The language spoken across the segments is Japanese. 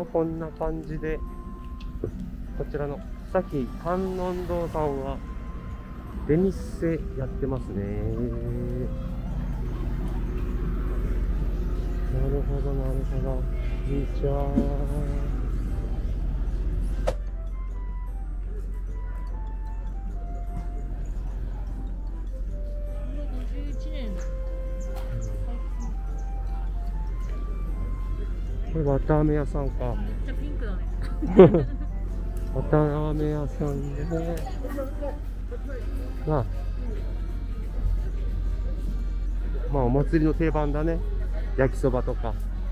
こんな感じで、こちらのさき観音堂さんは出店やってますね。なるほどなるほど。こんにちは。これ綿あめ屋さんか。 めっちゃピンクだね。 綿あめ屋さんで、まあお祭りの定番だね。焼きそばとか。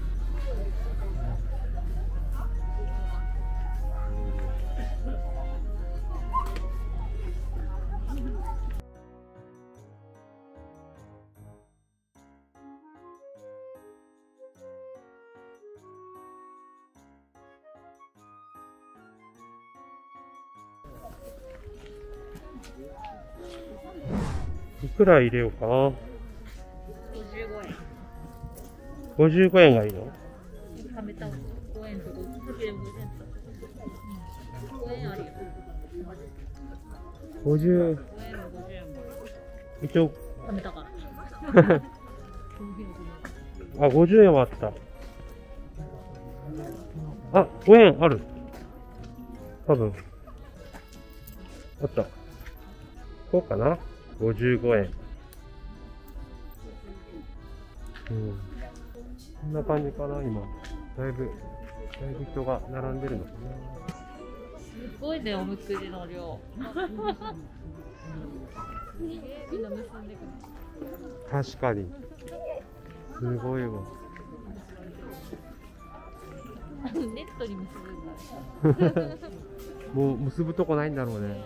いくら入れようかな。55円がいいの？ 食べた5円と5円5円あるよ。 50、一応食べたから。 あ、50円はあった。あ、5円ある。多分。あった。こうかな ?55 円。うん。こんな感じかな、今。だいぶ人が並んでるのかな。 すごいね、おみくじの量。みんな結んでくる。 確かに。すごいわ。 ネットに結ぶんだ。 もう結ぶとこないんだろうね。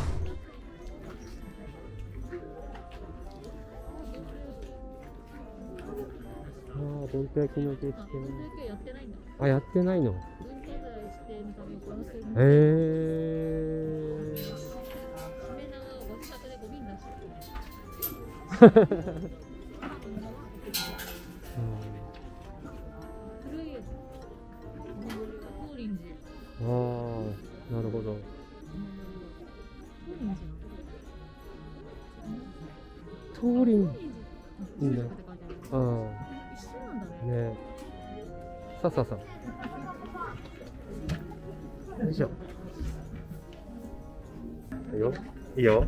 ああ、どんた焼きの受付。 やってないんだ。 あ、やってないの。 文化財指定のためにこの線。 へえ。 しめ縄をご自宅でゴミに出してる。古いやつ。法輪寺。 ああ、なるほど。通りん。いいね。ああ。 一緒なんだね。 ね。さあさあさあ。よいしょ。いいよ。いいよ。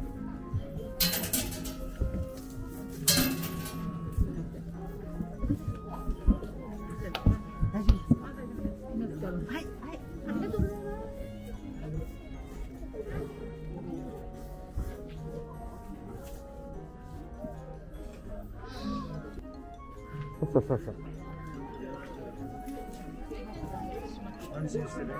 はい、はい、ありがとうございます。 さあさあさあ。 安心してね。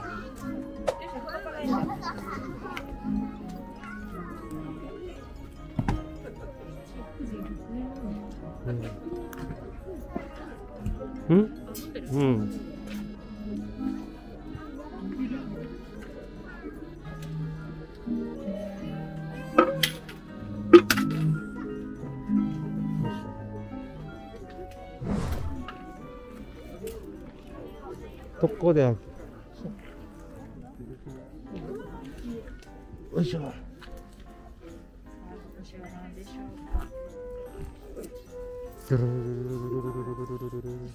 うん。うん。どこでよいしょ。 私は何でしょうか。 ドゥルルルルルルルルルルルル。 くっ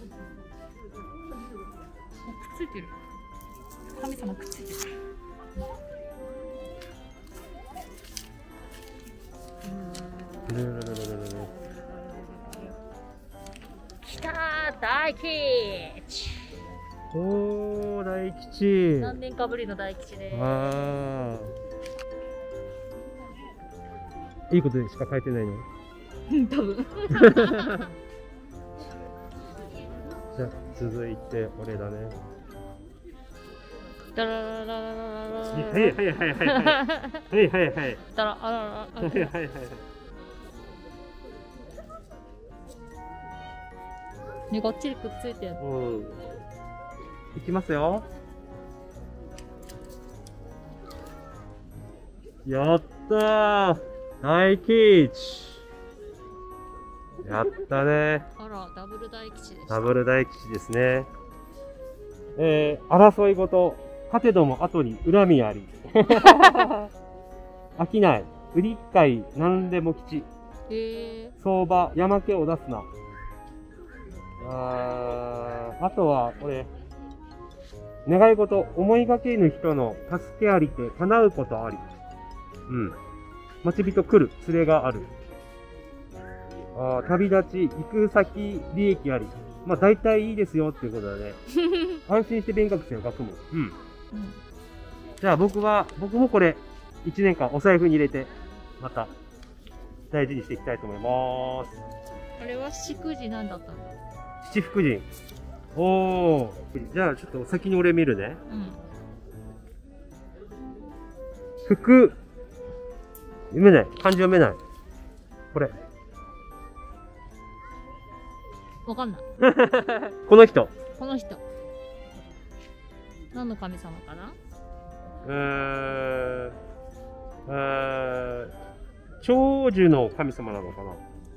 ついてる。神様くっついてる。 ルルルルルルルル。 きたー、大吉。 おー、大吉。 何年かぶりの大吉です。 ああ。いいことしか書いてないの？ 多分。 じゃあ続いて俺だね。 ダラララララララ。 はいはいはいはいはいはいはいはいはいダラあらら。 はいはいはい。 ね、がっちりくっついてる。 うん。いきますよ。やったー、大吉。やったね。 あら、ダブル大吉です。 ダブル大吉ですね。 争いごと、勝てども後に恨みあり。飽きない。売り買い、何でも吉。相場、山気を出すな。あとは、これ、願い事、思いがけぬ人の助けありて、叶うことあり。うん。待ち人来る、連れがある。旅立ち、行く先、利益あり。まあ、大体いいですよっていうことだね。安心して勉学生の学問。うん。じゃあ僕もこれ、1年間お財布に入れて、また、大事にしていきたいと思います。 あれは七福神なんだったんだ。 七福神。おー。じゃあちょっと先に俺見るね。福。読めない。漢字読めない。これ。 わかんない。 この人。 この人。何の神様かな？ 長寿の神様なのかな。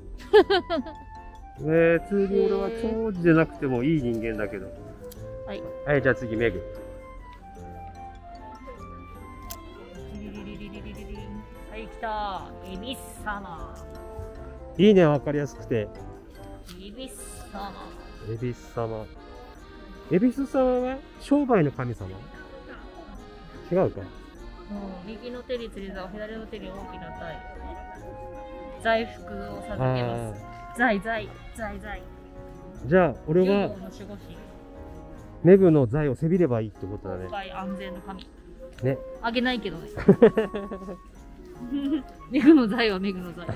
普通に俺は長寿でなくてもいい人間だけど。 はい。 はい、じゃあ次、メグ。 はい、来た。恵比寿様。 いいね、わかりやすくて。 恵比寿様。 恵比寿様。恵比寿様は商売の神様？違うか。 右の手に釣り竿、左の手に大きな財。財福を授けます。財。 じゃあ、俺は、メグの財をせびればいいってことだね。 安全の神。 ね。 あげないけどね。メグの財はメグの財。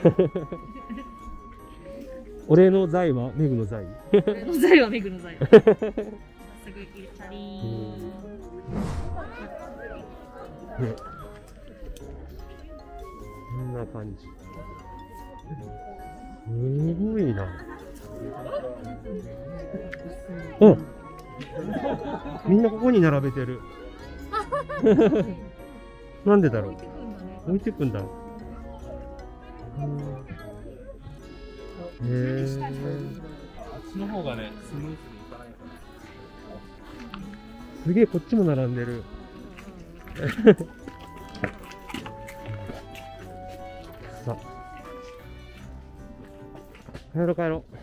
俺の財はメグの財。 俺の財はメグの財。早速入れチャリーン。 ね、こんな感じ。すごいな。あ、みんなここに並べてる。なんでだろう。置いてくんだ。こっちの方がね、スムーズにいかないかな。すげえ、こっちも並んでる。さあ、帰ろう。